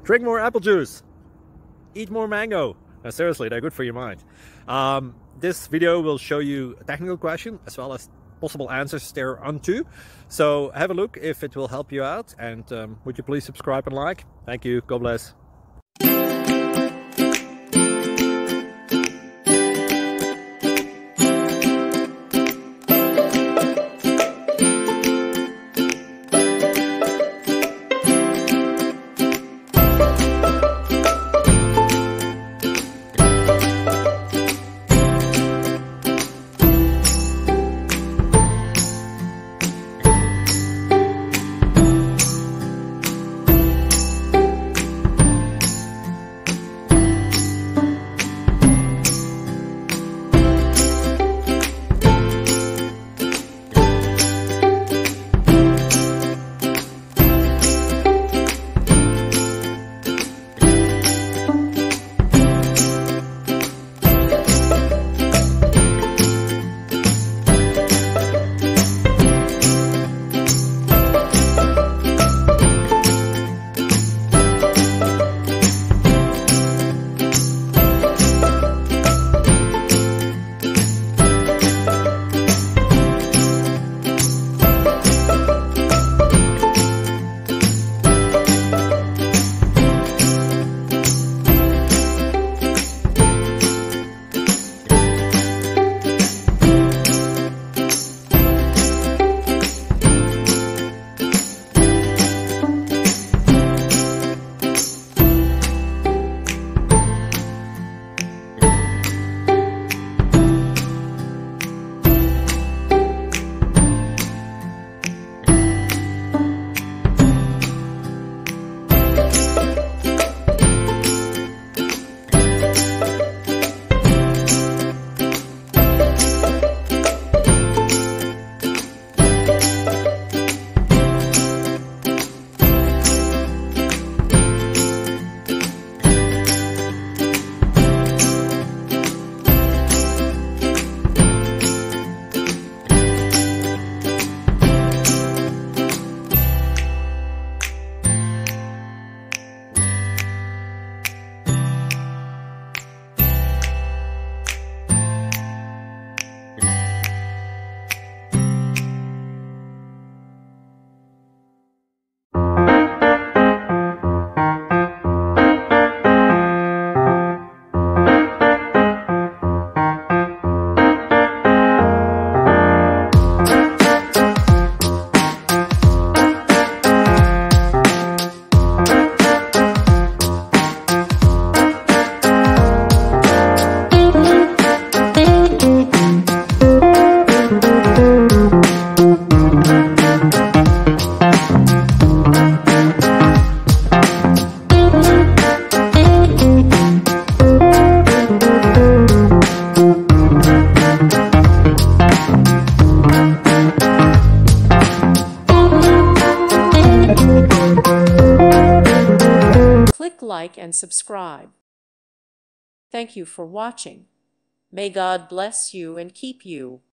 Drink more apple juice. Eat more mango. No, seriously, they're good for your mind. This video will show you a technical question as well as possible answers thereunto. So have a look if it will help you out, and would you please subscribe and like? Thank you. God bless. Click like and subscribe. Thank you for watching. May God bless you and keep you.